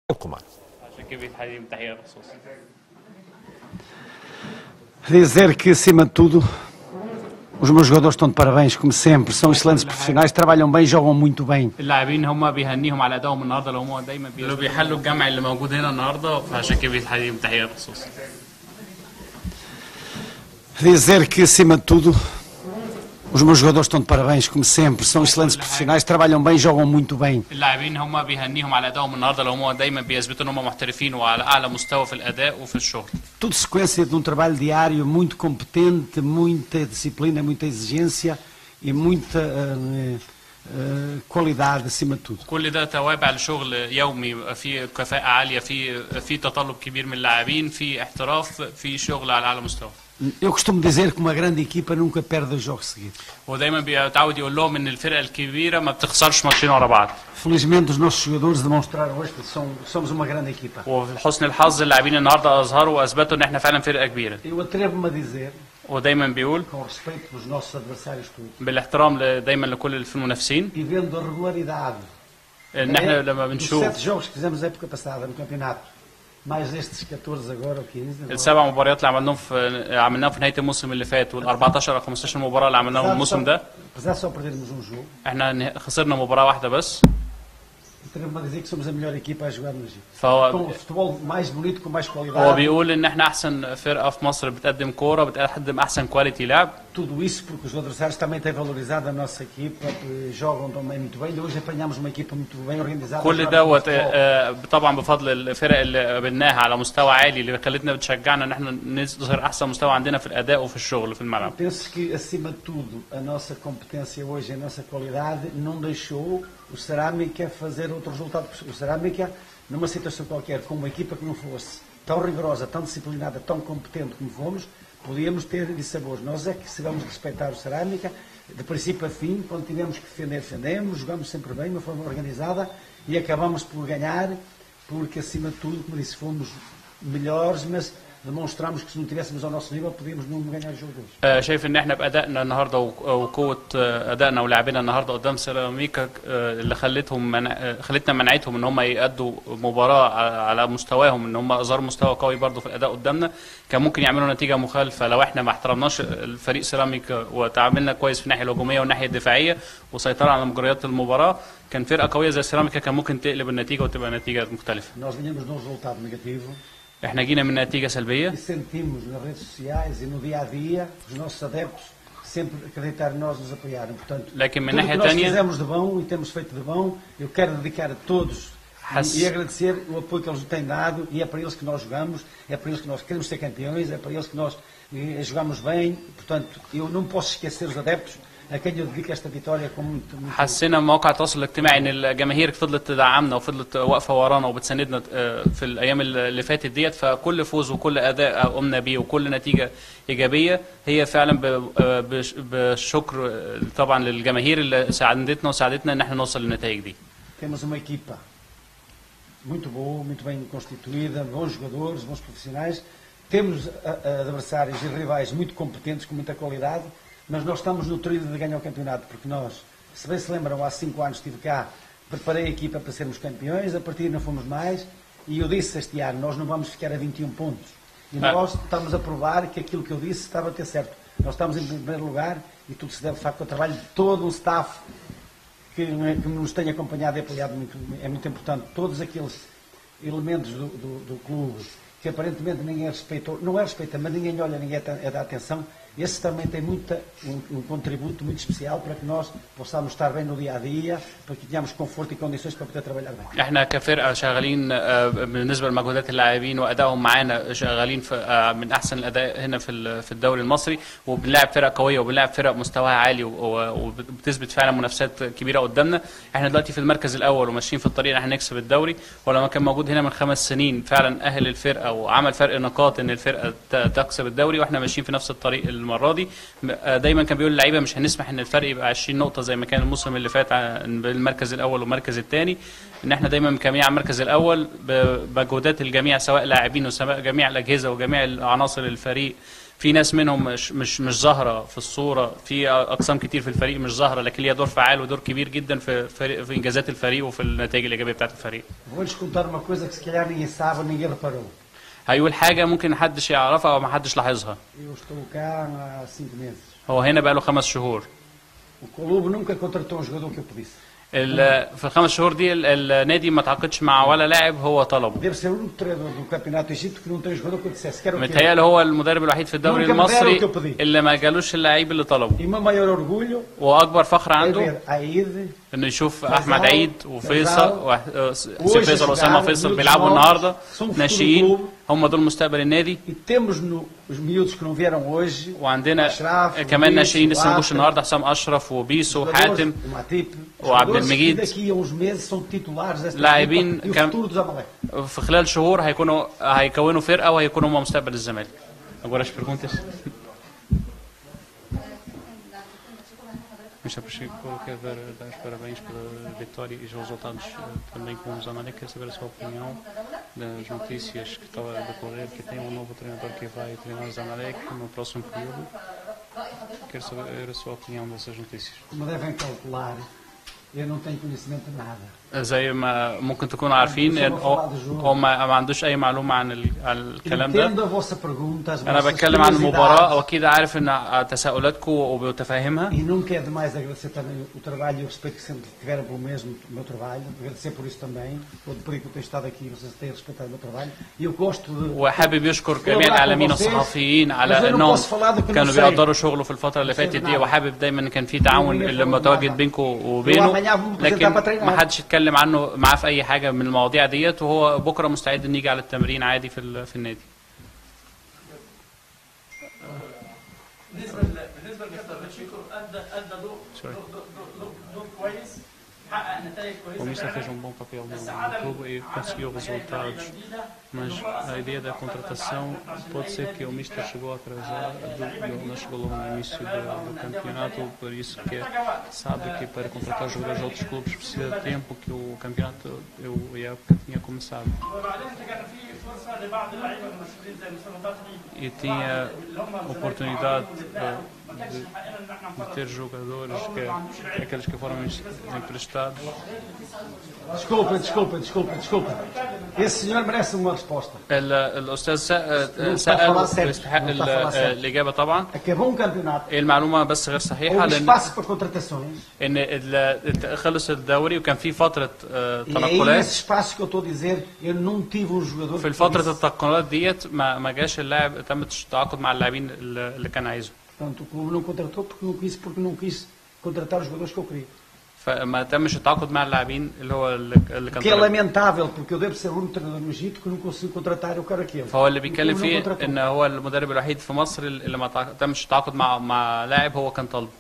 معنا. عشان كده بيتحيي تحية مخصوص. Dizer que, acima de tudo, os meus jogadores estão de parabéns, como sempre, são excelentes profissionais, trabalham bem, jogam muito bem. اللاعبين هم بيهنيهم على ادائهم النهارده، لو هم دايما بيحلوا الجمع اللي موجود هنا النهارده، فعشان كده بيتحيي تحية مخصوص. Dizer que, acima de tudo, os meus jogadores estão de parabéns, como sempre, são excelentes profissionais, trabalham bem, jogam muito bem. اللاعبين هم بيهنيهم على ادائهم النهارده، لو هم دايما بيثبتوا ان هم محترفين وعلى اعلى مستوى في الاداء وفي الشغل. Tudo sequência de um trabalho diário muito competente, muita disciplina, muita exigência e muita qualidade acima de tudo. كل ده توابع لشغل يومي في كفاءة عالية، في تطلب كبير من اللاعبين، في احتراف، في شغل على اعلى مستوى. Eu costumo dizer que uma grande equipa nunca perde 2 jogos seguidos. ودايما بيتعود يقول لهم ان الفرقة الكبيرة ما بتخسرش ماتشين ورا بعض. Felizmente os nossos jogadores demonstraram hoje que somos uma grande equipa. وفي حسن الحظ اللاعبين النهارده اظهروا واثبتوا ان احنا فعلا فرقة كبيرة. Eu atrevo-me a dizer, ودايما بيقول com respeito pelos nossos adversários todos, بالاحترام دايما لكل المنافسين، e vendo a regularidade ان احنا لما dos بنشوف 7 jogos que fizemos a época passada no campeonato, mais estes 14 agora ou 15. السبع مباريات اللي عملناهم في نهاية الموسم اللي فات، وال 14 او 15 مباراة اللي عملناهم الموسم ده، Apesar de só perdermos um jogo, احنا خسرنا مباراة واحدة بس. atrevo-me a dizer que somos a melhor equipa a jogar no Egito. فهو Com o futebol mais bonito, com mais هو qualidade. بيقول ان احنا احسن فرقة في مصر بتقدم كورة، بتقدم احسن كواليتي لعب. Tudo isso porque os adversários também têm valorizado a nossa equipa, jogam também muito bem. Hoje apanhamos uma equipa muito bem organizada. كل دوت طبعا بفضل الفرق اللي قابلناها على مستوى عالي، اللي خلتنا بتشجعنا ان احنا نظهر احسن مستوى عندنا في الاداء وفي الشغل في الملعب. Penso que, acima de tudo, a nossa competência hoje, a nossa qualidade, não deixou o Cerâmica fazer outro resultado. O Cerâmica, numa situação qualquer, com uma equipa que não fosse tão rigorosa, tão disciplinada, tão competente como fomos, podíamos ter dissabores. Nós é que sabemos respeitar o Cerâmica, de princípio a fim, quando tivemos que defender, defendemos, jogamos sempre bem, de uma forma organizada, e acabamos por ganhar, porque, acima de tudo, como disse, fomos melhores, mas demonstramos que se não tivéssemos ao nosso nível podíamos não ganhar o jogo hoje. شايف ان احنا بادائنا النهارده وقوه ادائنا ولاعبنا النهارده قدام سيراميكا اللي خلتنا منعتهم ان هم يأدوا مباراه على مستواهم، ان هم اظهروا مستوى قوي برضه في الاداء قدامنا. كان ممكن يعملوا نتيجه مخالفه لو احنا ما احترمناش الفريق سيراميكا وتعاملنا كويس في الناحيه الهجوميه والناحيه الدفاعيه وسيطرنا على مجريات المباراه. كان فرقه قويه زي سيراميكا كان ممكن تقلب النتيجه وتبقى نتيجه مختلفه. Nós vinhamos de um resultado negativo. احنا جينا من نتيجه سلبيه. E sentimos nas redes sociais e no dia a dia os nossos adeptos sempre acreditar em nós, nos apoiarem. Portanto, لكن من tudo ناحيه que nós ثانيه fizemos de bom e temos feito de bom, eu quero dedicar a todos e agradecer o apoio que eles têm dado, e é para eles que nós jogamos, é para eles que nós queremos ser campeões, é para eles que nós jogamos bem. Portanto, eu não posso esquecer os adeptos a quem eu dedico esta vitória com muito. حسينا مواقع التواصل الاجتماعي ان الجماهير فضلت تدعمنا وفضلت واقفه ورانا وبتساندنا في الايام اللي فاتت ديت. فكل فوز وكل اداء قمنا بيه وكل نتيجه ايجابيه هي فعلا بالشكر طبعا للجماهير اللي ساعدتنا وساعدتنا ان احنا نوصل للنتائج دي. Temos uma equipa muito boa, muito bem constituída, bons jogadores, bons profissionais. Temos adversários e rivais muito competentes, com muita qualidade, mas nós estamos no trilho de ganhar o campeonato, porque nós, se bem se lembram, há 5 anos estive cá, preparei a equipa para sermos campeões, a partir não fomos mais, e eu disse este ano, nós não vamos ficar a 21 pontos. E nós estamos a provar que aquilo que eu disse estava a ter certo. Nós estamos em primeiro lugar, e tudo se deve, de facto, ao trabalho de todo um staff que nos tem acompanhado e apoiado muito. É muito importante. Todos aqueles elementos do clube que aparentemente ninguém respeitou, não é respeita, mas ninguém olha, ninguém dá atenção. Esse também tem um contributo muito especial para que nós possamos estar bem no dia a dia, para que tenhamos conforto e condições para poder trabalhar bem. احنا كفرقه شغالين بالنسبه لمجهودات اللاعبين وادائهم معانا شغالين من احسن الاداء هنا في الدوري المصري، وبنلعب فرق قويه وبنلعب فرق مستواها عالي وبتثبت فعلا منافسات كبيره قدامنا. احنا دلوقتي في المركز الاول وماشيين في الطريق ان احنا نكسب الدوري، ولما كان موجود هنا من 5 سنين فعلا اهل الفرقه وعمل فرق نقاط ان الفرقه تكسب الدوري، واحنا ماشيين في نفس الطريق المره دي. دايما كان بيقول اللعيبه مش هنسمح ان الفرق يبقى 20 نقطه زي ما كان الموسم اللي فات بين المركز الاول والمركز الثاني، ان احنا دايما مكملين على المركز الاول بمجهودات الجميع سواء لاعبين وسواء جميع الاجهزه وجميع عناصر الفريق في ناس منهم مش ظاهره في الصوره، في اقسام كتير في الفريق مش ظاهره لكن ليها دور فعال ودور كبير جدا في انجازات الفريق وفي النتائج الايجابيه بتاعت الفريق. Vou-lhes contar uma coisa que se calhar ninguém sabe, ninguém reparou. هيقول حاجه ممكن محدش يعرفها او محدش لاحظها. Eu estou cá há 5 meses. هو هنا بقاله 5 شهور. O clube nunca contratou um jogador que eu pedisse. في ال5 شهور دي النادي ما تعاقدش مع ولا لاعب هو طلبه. Deve ser o único treinador do Campeonato Egito que não tem jogador que eu dissesse quero que متهيألي هو المدرب الوحيد في الدوري المصري اللي ما جالوش اللعيب اللي طلبه. E o meu maior orgulho واكبر فخر é عنده ver Aide, انه يشوف احمد عيد وفيصل فيصل واسامه فيصل بيلعبوا النهارده ناشئين، هم دول مستقبل النادي. e temos os miúdos que não vieram hoje, وعندنا أشرف كمان ناشئين لسه ما جوش وعاطف النهارده، حسام اشرف وبيسو jogadores, وحاتم o Matip, وعبد jogadores que المجيد. daqui a uns meses são titulares desta لاعبين equipa e o كم- futuro do Zamalek. في خلال شهور هيكونوا فرقه وهيكونوا هم مستقبل الزمالك. Agora as perguntas. Mr. Pacheco, quero dar os parabéns pela vitória e os resultados também com o Zamalek. Quero saber a sua opinião das notícias que estão a decorrer, que tem um novo treinador que vai treinar o Zamalek no próximo período. Quero saber a sua opinião dessas notícias. Como devem calcular, eu não tenho conhecimento de nada. زي ما ممكن تكونوا عارفين هو ما عندوش اي معلومه عن الكلام ده. Entendo a vossa pergunta, as انا vossas بتكلم عن المباراه curiosidades. واكيد عارف ان تساؤلاتكم وبتفهمها. E nunca é demais agradecer também o trabalho e o respeito que sempre tiveram pelo mesmo o meu trabalho. Agradecer por isso também. Todo o período que eu tenho estado aqui, vocês têm respeitado o meu trabalho. E eu gosto de. وحابب يشكر جميع الاعلاميين والصحفيين على انهم كانوا بيقدروا شغله في الفتره اللي فاتت دي، وحابب دايما ان كان في تعاون اللي متواجد بينكم وبينه، لكن ما حدش يتكلم عنه معاه في اي حاجه من المواضيع ديت، وهو بكره مستعد ان يجي على التمرين عادي في النادي. بالنسبه لمستر باتشيكو ادى دور كويس، حقق نتائج O كويسه Mister fez bom papel no clube e conseguiu resultados, mas a ideia da contratação pode ser que o Mister chegou a atrasar, não chegou logo no início do campeonato, por isso que sabe que para contratar jogadores de outros clubes precisa de tempo, que o campeonato e a época tinha começado. E tinha oportunidade de ter jogadores aqueles que foram emprestados. Desculpa. Esse senhor merece uma resposta. الأستاذ سأل ويستحق الإجابة طبعا. Acabou um campeonato. المعلومة بس غير صحيحة Houve لأن espaço para contratações. خلص الدوري وكان في فترة E é esse تنقلات. espaço que eu estou a dizer, eu não tive um jogador في que فترة disse. التنقلات ديت ما جاش اللاعب، تم التعاقد مع اللاعبين اللي كان عايزه. Portanto, o clube não contratou porque não quis contratar os jogadores que eu queria. فما تمش التعاقد مع اللاعبين اللي كان Que é طالب. lamentável, porque eu devo ser o único treinador no Egito que não consigo contratar o cara aquele. فهو اللي بيتكلم O clube não فيه contratou. ان هو المدرب الوحيد في مصر اللي ما تمش التعاقد مع لاعب هو كان طالبه.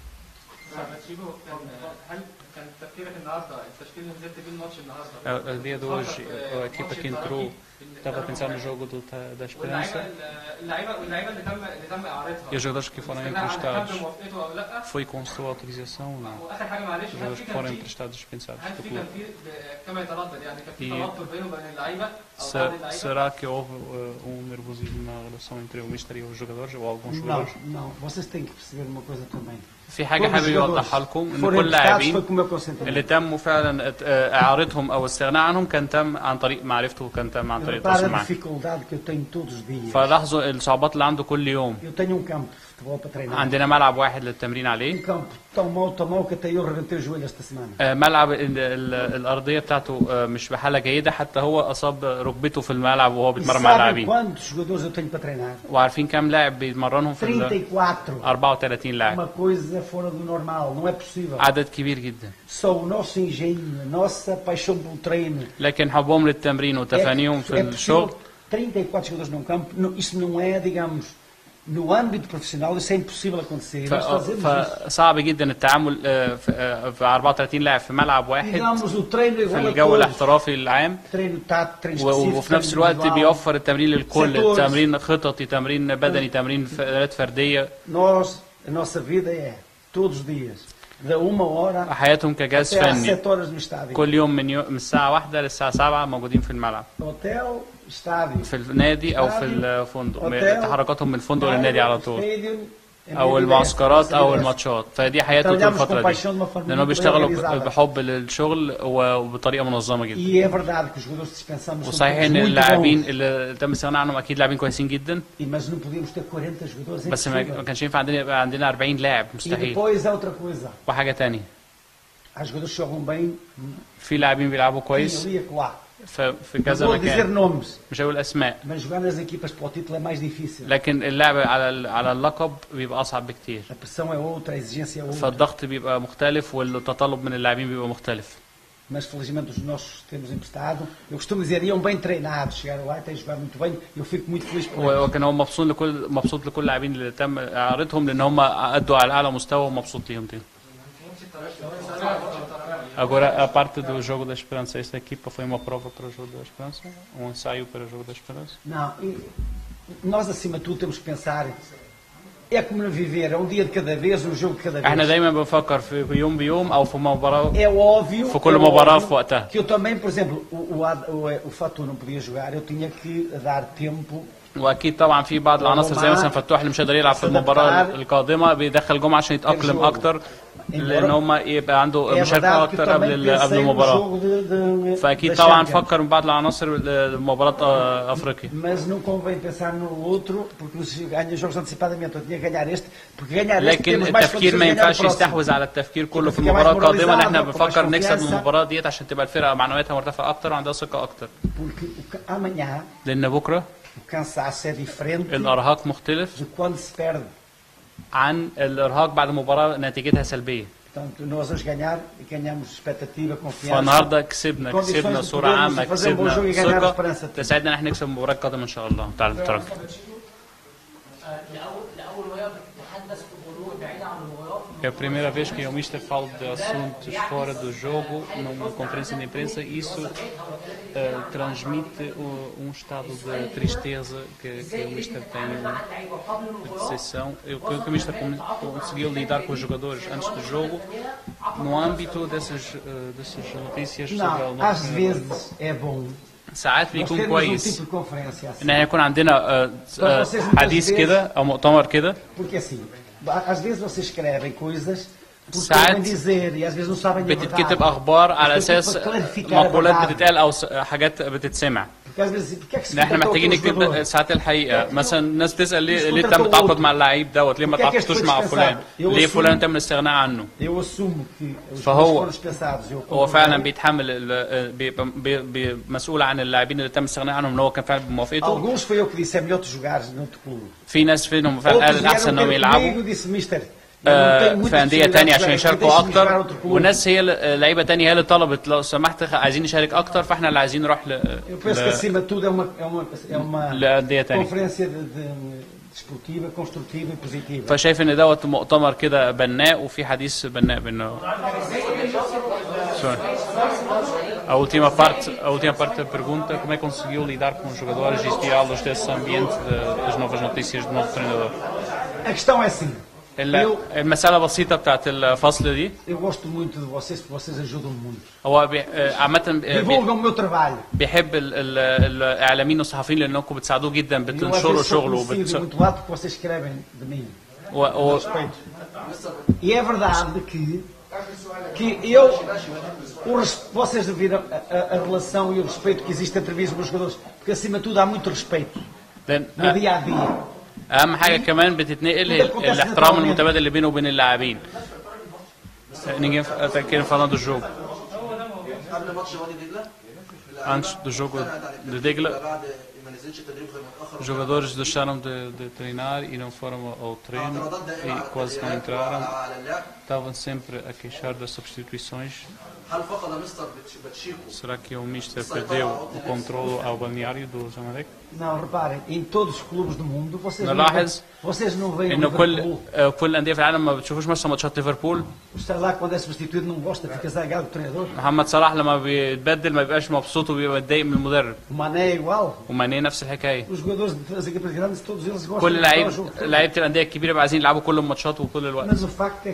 هل كان تفكيرك النهارده التشكيل اللي نزلت بيه الماتش النهارده؟ O dia de hoje, a equipa que entrou estava a pensar no jogo da Esperança اللعيبه اللي تم اعارتها e os jogadores que foram emprestados. موافقته او لا؟ Foi com sua autorização ou não? واخر حاجه معلش، Os jogadores que foram emprestados dispensados هل do في clube. كان في كما يتردد يعني كان في E توتر بينه وبين اللعيبه او بعض اللعيبه؟ Será que houve nervosismo na relação entre o Mister e os jogadores ou alguns jogadores? Não. Vocês têm que perceber uma coisa também. في حاجة Todos os حابب jogadores يوضحها لكم que ان foram كل emprestados لاعبين foi com o meu consentimento. اللي تموا فعلا اعارتهم او الاستغناء عنهم كان تم عن طريق معرفته وكان تم عن طريق Repara التواصل a معاه. dificuldade que eu tenho todos os dias. فلاحظوا الصعوبات اللي عنده كل يوم. Eu tenho um campo de futebol para treinar. عندنا ملعب واحد للتمرين Um عليه. campo tão mau que até eu reventei o joelho esta semana. ملعب الارضيه بتاعته مش بحاله جيده، حتى هو اصاب ركبته في الملعب وهو E بيتمرن مع sabem اللاعبين. quantos jogadores eu tenho para treinar? وعارفين كام لاعب بيتمرنهم في 34. 34 لاعب. Uma coisa fora do normal, não é possível. عدد كبير جدا. Só o nosso engenho, a nossa paixão pelo treino. لكن حبهم للتمرين وتفانيهم في الشغل. 34 jogadores num campo, isso não é, digamos, no âmbito profissional, isso é impossível acontecer. Nós fazemos isso. فصعب جدا التعامل في 34 لاعب في ملعب واحد Digamos, o treino é في igual a الجو todos. الاحترافي العام، Treino tático, treino específico, وفي نفس treino الوقت individual. بيوفر التمرين للكل، Setores. تمرين خططي، تمرين بدني، تمرين فرديه. Nós, a nossa vida é todos os dias. da 1 hora حياتهم كجهاز até às فني 7 horas no estádio. كل يوم من الساعة 1 للساعة 7 موجودين في الملعب Hotel, estádio. في النادي أو في الفندق، Hotel, تحركاتهم من الفندق للنادي على طول، stadium, أو المعسكرات أو الماتشات. فدي حياته طول Trabalhamos com الفترة دي، paixão de uma forma لأنهم muito بيشتغلوا organizada. بحب للشغل وبطريقة منظمة جدا. E é verdade que os jogadores que dispensamos são وصحيح todos ان muito اللاعبين bons, اللي تم الاستغناء عنهم اكيد لاعبين كويسين جدا، mas não podíamos ter 40 jogadores. É بس ما impossível. كانش ينفع يبقى عندنا 40 لاعب، E مستحيل. depois é outra coisa. وحاجه تانية، Há jogadores que jogam bem في لاعبين بيلعبوا aqui, كويس ali e acolá. في Não كذا vou dizer مكان، nomes, مش هقول اسماء، mas jogar nas equipas para o título é mais difícil. لكن اللعب على اللقب بيبقى اصعب بكتير، A pressão é outra, a exigência é outra. فالضغط بيبقى مختلف والتطلب من اللاعبين بيبقى مختلف. Mas felizmente os nossos temos emprestado. Eu costumo dizer, iam bem treinados, chegaram lá e têm jogado muito bem. Eu fico muito feliz por eles. وكان هو مبسوط لكل اللاعبين اللي تم اعارتهم، لان هم ادوا على اعلى مستوى ومبسوط ليهم تاني. Agora, a parte do jogo da esperança, esta equipa foi uma prova para o jogo da esperança? Um ensaio para o jogo da esperança? Não, nós acima de tudo temos que pensar, é como viver, é um dia de cada vez, um jogo de cada احنا vez. دايما بنفكر في يوم بيوم او في مباراه É óbvio, في كل مباراه في وقتها. que eu também, por exemplo, o Fatou não podia jogar, eu tinha que dar tempo. واكيد طبعا في بعض العناصر زي مثلا فتوح اللي مش قادر يلعب في المباراه القادمه بيدخل جمعه عشان يتاقلم اكتر، لان هم يبقى عنده É مشاركه verdade que eu اكتر também قبل pensei no المباراه. jogo de فاكيد da طبعا Champions. فكر بعض العناصر مباراه افريقيا. Mas não convém pensar no outro, porque se ganha jogos antecipadamente, eu tinha que ganhar este, porque ganhar este لكن temos mais التفكير condições ما de ganhar o ينفعش próximo. يستحوذ على التفكير كله في تبقى المباراه mais القادمه، ان احنا moralizado, بنفكر com mais نكسب confiança. المباراه ديت عشان تبقى الفرقه معنوياتها مرتفعه اكتر وعندها ثقه اكتر، Porque amanhã لان بكره o cansaço é diferente الارهاق مختلف de quando se perde. عن الارهاق بعد مباراه نتيجتها سلبيه. Portanto, nós hoje ganhamos expectativa, confiança. فالنهارده كسبنا صوره عامه، كسبنا ثقه تساعدنا ان احنا نكسب المباراه القادمه ان شاء الله تعالى الترجي. لأول مرة بتتحدث في الغرور بعيد عن المباراة. É a primeira vez que o Mister fala de assuntos fora do jogo numa conferência de imprensa e isso transmite um estado de tristeza que o Mister tem, de decepção. Que o Mister conseguiu lidar com os jogadores antes do jogo no âmbito dessas notícias sobre o Não, nosso às vezes é bom. ساعات Nós بيكون temos um كويس tipo de conferência assim. ان يكون عندنا حديث كده او مؤتمر كده. Porque assim, às vezes vocês escrevem coisas porque ساعات querem dizer e às vezes não sabem a بتتكتب verdade. اخبار على Mas اساس para clarificar a مقولات verdade. بتتقال او حاجات بتتسمع. Porque às vezes, porque é que se احنا contratou محتاجين aquele نكتب jogador? ساعات الحقيقه، مثلا الناس بتسال ليه contratou تم التعاقد outro. مع اللعيب دوت، ليه ما Porque é que este تعاقدتوش foi مع فلان، dispensado? Eu ليه assumo- فلان تم الاستغناء عنه. Eu assumo que os فهو- jogadores foram dispensados. Eu هو concordei. فعلا بيتحمل مسؤول عن اللاعبين اللي تم الاستغناء عنهم ان هو كان فعلا بموافقته. Alguns foi eu que disse, é melhor tu jogares noutro clube. في ناس فيهم فعلا Outros قال الاحسن vieram انهم ter يلعبوا comigo e disse, mister, eu não tenho muitas في انديه possibilidades تانية de عشان jogar aqui, يشاركوا deixa-me jogar اكتر، outro clube. وناس هي لعيبه تانية هي اللي طلبت لو سمحت عايزين نشارك اكتر، فاحنا اللي عايزين نروح Eu penso que acima de tudo é uma لأندية تانية. conferência desportiva, construtiva e positiva. فشايف ان دوت مؤتمر كده بناء وفي حديث بناء بينه. A última parte da pergunta, como é que conseguiu lidar com os jogadores e estirá-los desse ambiente das novas notícias do novo treinador? A questão é assim, المسألة بسيطة بتاعت الفصل دي. eu gosto muito de vocês porque vocês ajudam muito. هو عامة Divulgam o meu trabalho. بيحب الإعلاميين والصحفيين لأنكم بتساعدوه جدا Eu às بتنشروا vezes sou شغله conhecido muito lado porque vocês escrevem de mim. و... Respeito. E é verdade que eu, vocês viram a relação e o respeito que existe entre mim e os meus jogadores, porque acima de tudo há muito respeito no dia a dia. اهم حاجه كمان بتتنقل هي الاحترام المتبادل اللي بينه وبين اللاعبين. Ninguém está querendo falar do jogo. قبل ماتش وادي دجله Antes do jogo de Degla, بعد ما نزلش التدريب غير متاخر os jogadores deixaram de treinar e não foram ao treino e quase não entraram. على اللعب. Estavam sempre a queixar das substituições. هل فقد مستر باتشيكو Será que o Mister perdeu o controle ao balneário do Zamalek? Não, reparem, em todos os clubes do mundo نلاحظ vocês não veem o انه Liverpool. كل الانديه في العالم ما بتشوفوش مثلا ماتشات ليفربول. Está lá quando é substituído não gosta, fica zangado do treinador. محمد صلاح لما بيتبدل ما بيبقاش مبسوط وبيبقى متضايق من المدرب. O Mané é igual. وماني نفس الحكايه. Os jogadores das equipas grandes, todos eles gostam كل de jogar o jogo. لعيبه الانديه الكبيره بيبقوا عايزين يلعبوا كل الماتشات وكل الوقت. Mas o facto é que é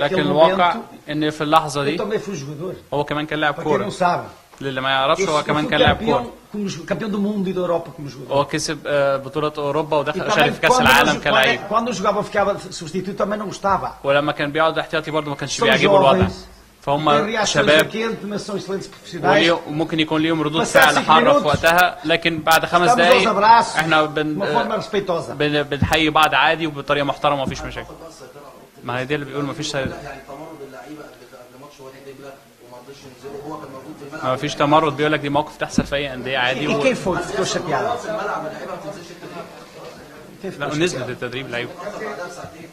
لكن naquele الواقع momento ان في اللحظه eu دي também fui jogador. هو كمان كان لاعب Para quem não كوره. sabe, للي ما يعرفش هو eu كمان fui كان لاعب كوره. campeão do mundo e da Europa como jogador. هو كسب بطولة اوروبا E ودخل também شارك في كاس العالم كلاعب. quando eu jogava ficava substituto também não gostava. ولما كان بيقعد احتياطي برضه ما كانش São بيعجبه الوضع. jovens, têm فهم reações شباب quente, mas são excelentes profissionais. وممكن يكون ليهم ردود بس فعل 5 حاره في minutos وقتها، لكن بعد 5 Estamos aos دقايق abraços, احنا de uma forma respeitosa. بنحيي بعض عادي وبطريقه محترمه مفيش مشاكل. ما هي دي اللي بيقول مفيش يعني تمرد اللعيبه قبل ماتش وادي دجله وما رضيش ينزلوا، هو كان موجود في الملعب. ما فيش تمرد، بيقول لك دي موقف تحصل في اي انديه عادي E quem foi que ficou chateado? في الملعب اللعيبه ما بتنزلش التدريب. Quem ficou لا chateado? نزلت التدريب لعيبه. بعدها بساعتين.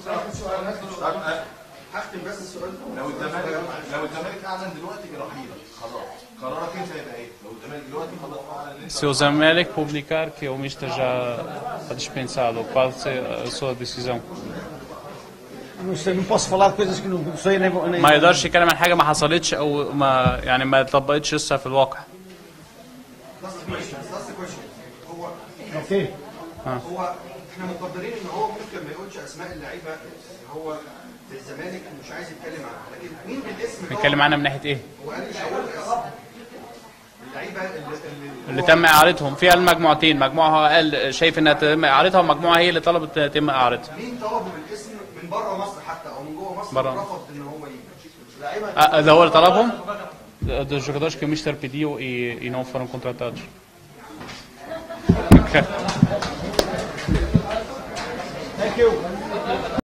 هختم بس السؤال. لو الزمالك اعلن دلوقتي رحيلك خلاص، قرارك انت هيبقى ايه؟ لو الزمالك دلوقتي خلاص اعلن Se o Zamalek publicar que o Mister já está dispensado, qual é a sua decisão? Não sei, não posso falar de coisas que não sei nem vou. ما يقدرش يتكلم عن حاجه ما حصلتش او ما يعني ما اتطبقتش لسه في الواقع. Ok. هو احنا مقدرين ان هو ممكن ما يقولش اسماء اللعيبه اللي هو في الزمالك مش عايز يتكلم عنها، لكن مين بالاسم بيتكلم عنها من ناحيه ايه؟ هو قال مش هقول اسم اللعيبه اللي تم اعارتهم فيها المجموعتين، مجموعه قال شايف انها تم اعارتها ومجموعه هي اللي طلبت تتم اعارتها. مين طلبوا بالاسم من بره مصر حتى او من جوه مصر برا. رفض ان هو يجي؟ ده هو اللي طلبهم؟ Dos jogadores que o Mister pediu e não foram contratados. É que eu.